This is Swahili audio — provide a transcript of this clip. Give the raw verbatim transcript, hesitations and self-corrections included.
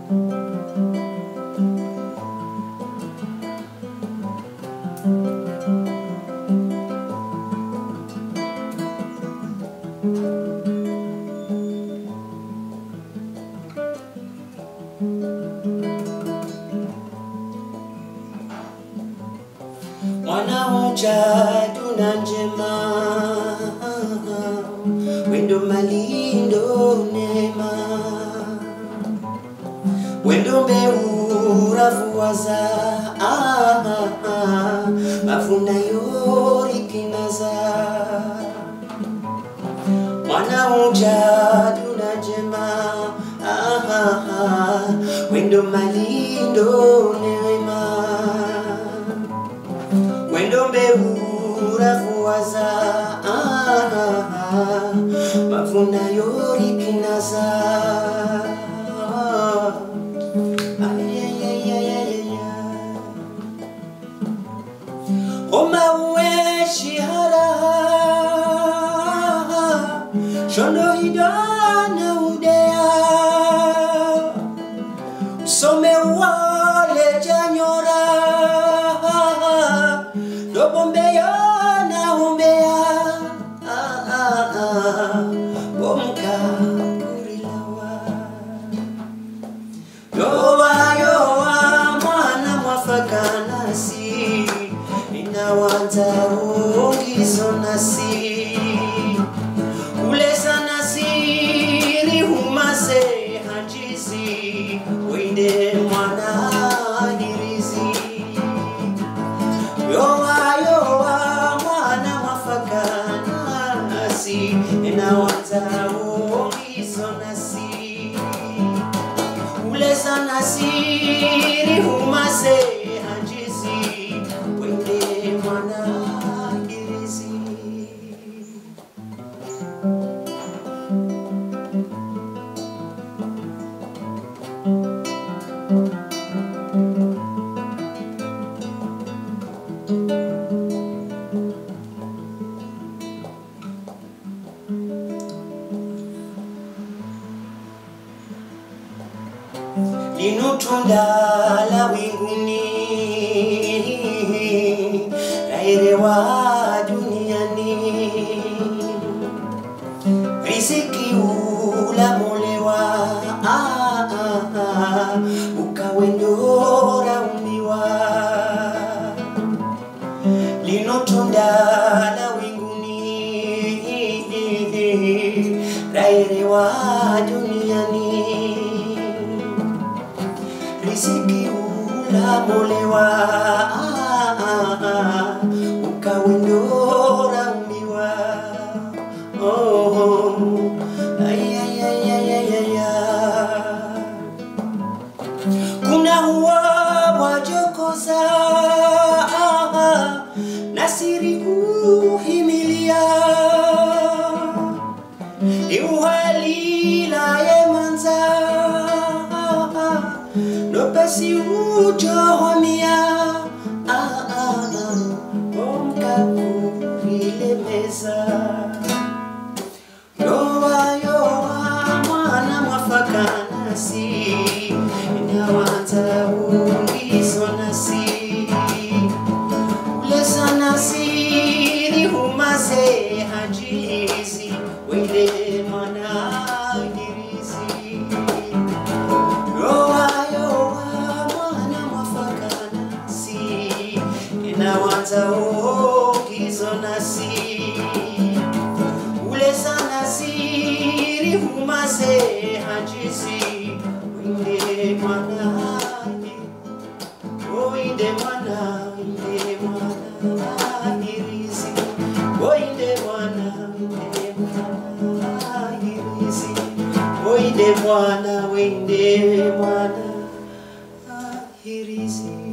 Wanaoja tunanjema wendo malindo nema wendo beura vuaza ah, ah, ah, mafuna yori kinaza wanaoja tunanjema ah, ah, ah, wendo malindo nema wendo beura vuaza ah, ah, ah, mafuna yori kinaza ay ay ay ay ay oma ueshi hara shondo hidana udea some wale janyora bombeya na umbea ah ah ah bomka kurilawa yowa yowa mwana mwafaka nasi inawanza ungizo nasi uleza nasiri humase hajizi wende mwana Hirizi yowa inawanza ungizo nasi uleza nasiri humase hajizi wende mwana Hirizi linutunda la winguni rairewa duniani riziki ula molewa ah, ah, ah, ukawendora umbiwa linutunda la winguni rairewa duniani riziki ula molewa ah, ah, ah, ukawendora umbiwa oh, oh. Ay, ay, ay, ay, ay, ay, ay. Kuna huwa wajokoza ah, ah, nasiri kuhimilia iuhalila yemanza nopesi ujohomia ah ah ah omka kuilemeza yowa yowa mwana mwafaka nasi inawanza ungizo nasi uleza nasiri humase hajizi wende mwana Hirizi yowa yowa mwana mwafaka nasi inawanza ungizo nasi uleza nasiri humase hajizi wende mwana wende mwana wende mwana Hirizi wende mwana wende mwana Hirizi wende mwana wende mwana Hirizi.